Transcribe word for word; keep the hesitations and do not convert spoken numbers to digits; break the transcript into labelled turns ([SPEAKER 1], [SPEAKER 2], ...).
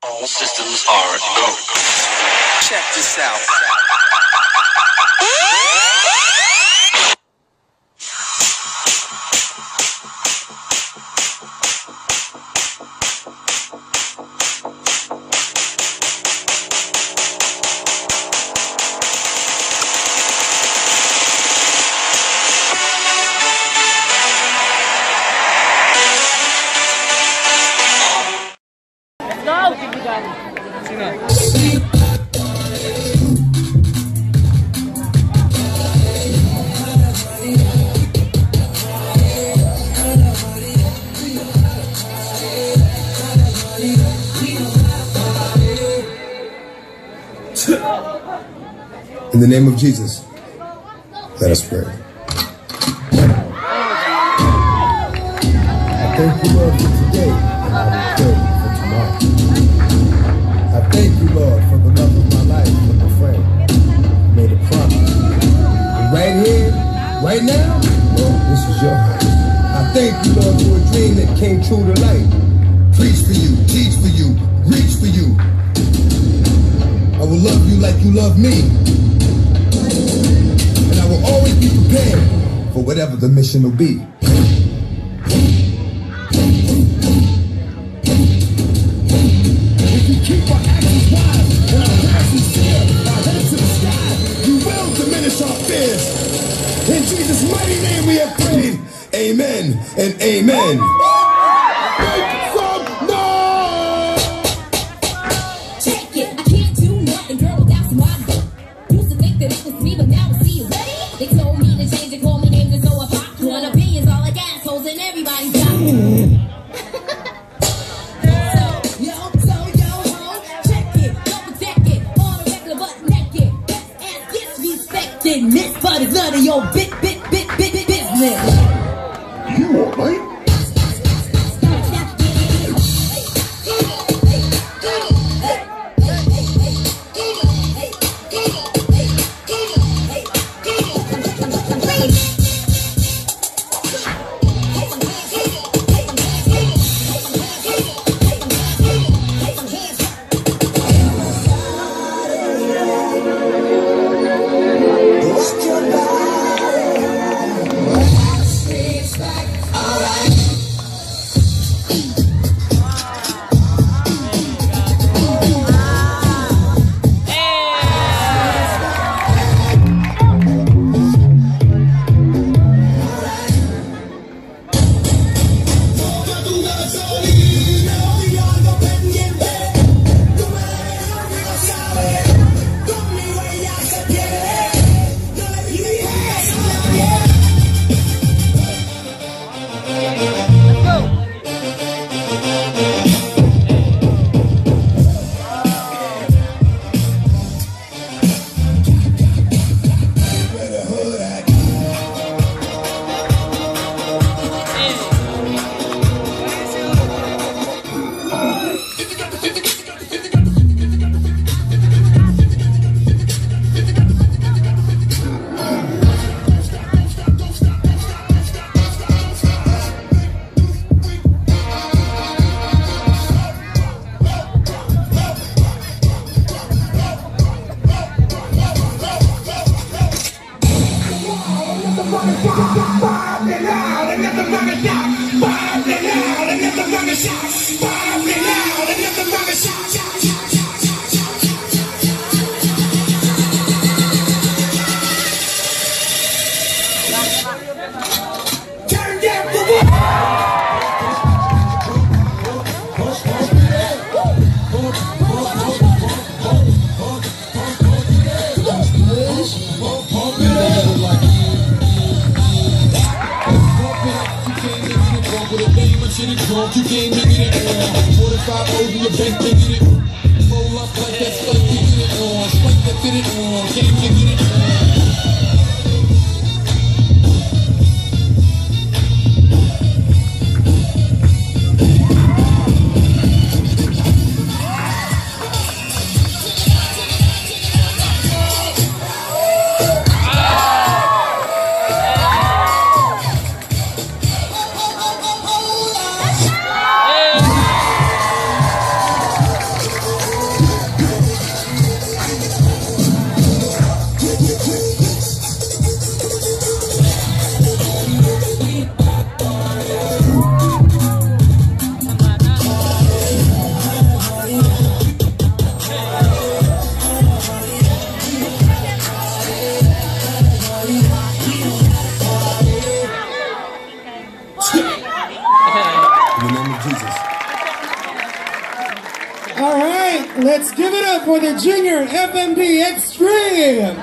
[SPEAKER 1] All systems are go. Check this out.
[SPEAKER 2] In the name of Jesus, let us pray. I thank you, Lord, for today, and I will pray for tomorrow. I thank you, Lord, for the love of my life, for my friend who made a promise. And right here, right now, Lord, this is your house. I thank you, Lord, for a dream that came true to life. Preach for you, teach for you, reach for you. I will love you like you love me. And I will always be prepared for whatever the mission will be. If we keep our actions wise and our prayers sincere, our heads to the sky, we will diminish our fears. In Jesus' mighty name we have prayed. Amen and amen. Make some noise!
[SPEAKER 3] Check it, I can't do nothing, girl, without some wise. Used to think that it was me, but now I see it. They told me to change and call me names and so I popped one. Opinions all like assholes and everybody's got so, yo, so, yo, ho, check it, don't protect it, on a regular but naked. Best ass gets respected, miss, but it's none of your bit, bit, bit, bit, bit business.
[SPEAKER 2] You alright?
[SPEAKER 4] You can't make it at all. forty-five O's in your bank, they get it. Roll up like that stuff, you get it on. Spike that fit it on. Can't you get it on?
[SPEAKER 2] In the name of Jesus.
[SPEAKER 5] All right, let's give it up for the Junior F M D Extreme.